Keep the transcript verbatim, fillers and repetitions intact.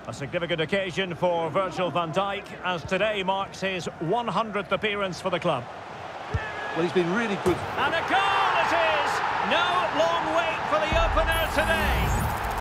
A significant occasion for Virgil van Dijk, as today marks his one hundredth appearance for the club. Well, he's been really good. And a goal it is! No long wait for the opener today.